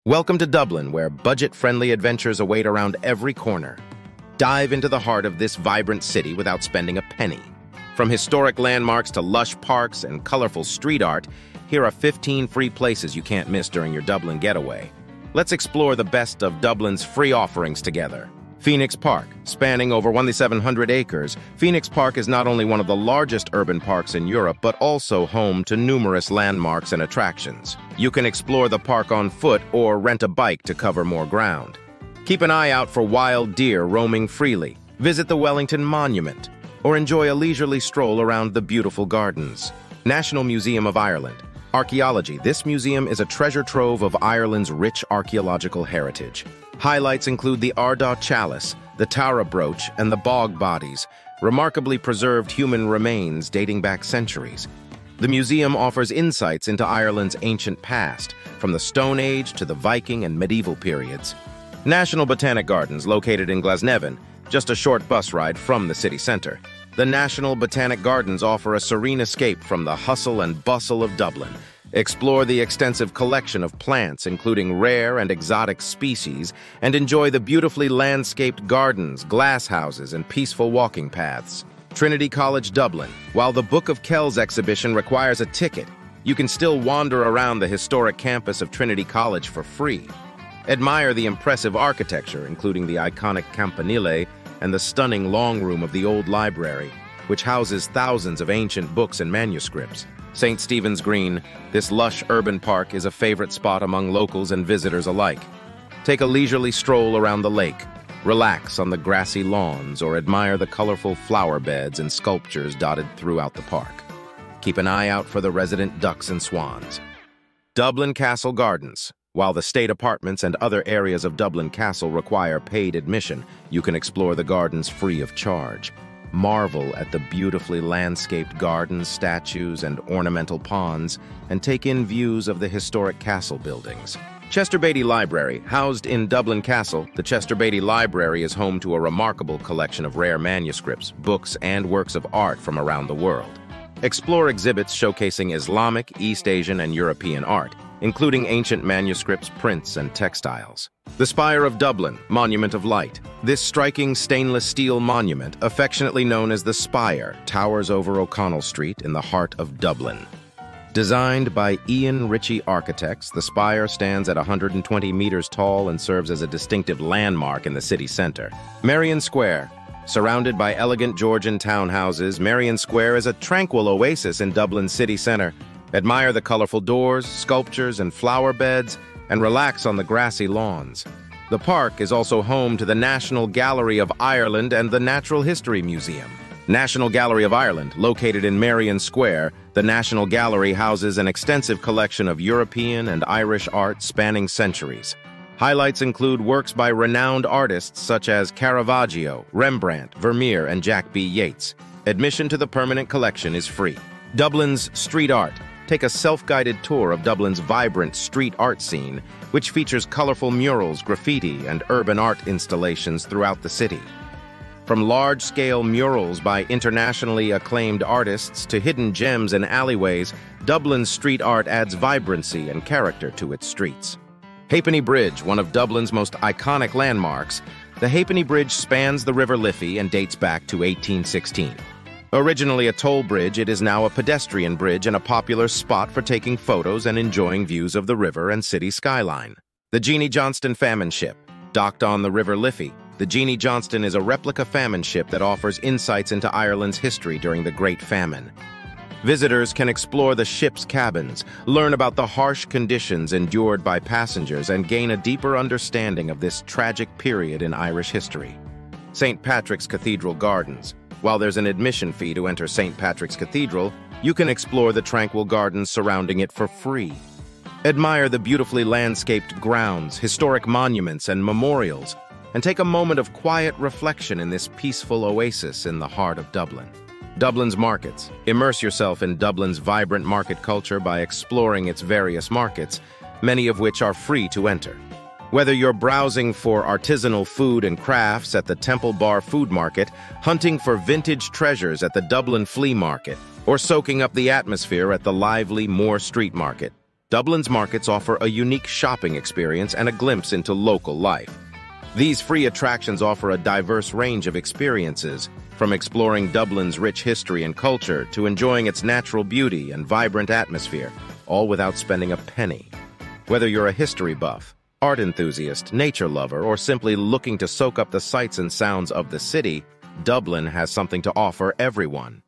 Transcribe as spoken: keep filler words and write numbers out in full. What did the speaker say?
Welcome to Dublin, where budget-friendly adventures await around every corner. Dive into the heart of this vibrant city without spending a penny. From historic landmarks to lush parks and colorful street art, here are fifteen free places you can't miss during your Dublin getaway. Let's explore the best of Dublin's free offerings together. Phoenix Park. Spanning over one thousand seven hundred acres, Phoenix Park is not only one of the largest urban parks in Europe, but also home to numerous landmarks and attractions. You can explore the park on foot or rent a bike to cover more ground. Keep an eye out for wild deer roaming freely. Visit the Wellington Monument, or enjoy a leisurely stroll around the beautiful gardens. National Museum of Ireland. Archaeology. This museum is a treasure trove of Ireland's rich archaeological heritage. Highlights include the Ardagh Chalice, the Tara brooch, and the bog bodies, remarkably preserved human remains dating back centuries. The museum offers insights into Ireland's ancient past, from the Stone Age to the Viking and medieval periods. National Botanic Gardens, located in Glasnevin, just a short bus ride from the city center. The National Botanic Gardens offer a serene escape from the hustle and bustle of Dublin. Explore the extensive collection of plants, including rare and exotic species, and enjoy the beautifully landscaped gardens, glass houses, and peaceful walking paths. Trinity College Dublin. While the Book of Kells exhibition requires a ticket, you can still wander around the historic campus of Trinity College for free. Admire the impressive architecture, including the iconic campanile and the stunning long room of the old library, which houses thousands of ancient books and manuscripts. Saint Stephen's Green. This lush urban park is a favorite spot among locals and visitors alike. Take a leisurely stroll around the lake, relax on the grassy lawns, or admire the colorful flower beds and sculptures dotted throughout the park. Keep an eye out for the resident ducks and swans. Dublin Castle Gardens. While the state apartments and other areas of Dublin Castle require paid admission, you can explore the gardens free of charge. Marvel at the beautifully landscaped gardens, statues, and ornamental ponds, and take in views of the historic castle buildings. Chester Beatty Library. Housed in Dublin Castle, the Chester Beatty Library is home to a remarkable collection of rare manuscripts, books, and works of art from around the world. Explore exhibits showcasing Islamic, East Asian, and European art, including ancient manuscripts, prints, and textiles. The Spire of Dublin, Monument of Light. This striking stainless steel monument, affectionately known as the Spire, towers over O'Connell Street in the heart of Dublin. Designed by Ian Ritchie Architects, the spire stands at one hundred twenty meters tall and serves as a distinctive landmark in the city center. Merrion Square. Surrounded by elegant Georgian townhouses, Merrion Square is a tranquil oasis in Dublin's city center. Admire the colorful doors, sculptures, and flower beds, and relax on the grassy lawns. The park is also home to the National Gallery of Ireland and the Natural History Museum. National Gallery of Ireland, located in Merrion Square, the National Gallery houses an extensive collection of European and Irish art spanning centuries. Highlights include works by renowned artists such as Caravaggio, Rembrandt, Vermeer, and Jack B. Yeats. Admission to the permanent collection is free. Dublin's street art. Take a self-guided tour of Dublin's vibrant street art scene, which features colorful murals, graffiti, and urban art installations throughout the city. From large-scale murals by internationally acclaimed artists to hidden gems in alleyways, Dublin's street art adds vibrancy and character to its streets. Halfpenny Bridge, one of Dublin's most iconic landmarks, the Halfpenny Bridge spans the River Liffey and dates back to eighteen sixteen. Originally a toll bridge, it is now a pedestrian bridge and a popular spot for taking photos and enjoying views of the river and city skyline. The Jeanie Johnston Famine Ship. Docked on the River Liffey, the Jeanie Johnston is a replica famine ship that offers insights into Ireland's history during the Great Famine. Visitors can explore the ship's cabins, learn about the harsh conditions endured by passengers, and gain a deeper understanding of this tragic period in Irish history. Saint Patrick's Cathedral Gardens. While there's an admission fee to enter Saint Patrick's Cathedral, you can explore the tranquil gardens surrounding it for free. Admire the beautifully landscaped grounds, historic monuments, and memorials, and take a moment of quiet reflection in this peaceful oasis in the heart of Dublin. Dublin's markets. Immerse yourself in Dublin's vibrant market culture by exploring its various markets, many of which are free to enter. Whether you're browsing for artisanal food and crafts at the Temple Bar Food Market, hunting for vintage treasures at the Dublin Flea Market, or soaking up the atmosphere at the lively Moore Street Market, Dublin's markets offer a unique shopping experience and a glimpse into local life. These free attractions offer a diverse range of experiences, from exploring Dublin's rich history and culture to enjoying its natural beauty and vibrant atmosphere, all without spending a penny. Whether you're a history buff, art enthusiast, nature lover, or simply looking to soak up the sights and sounds of the city, Dublin has something to offer everyone.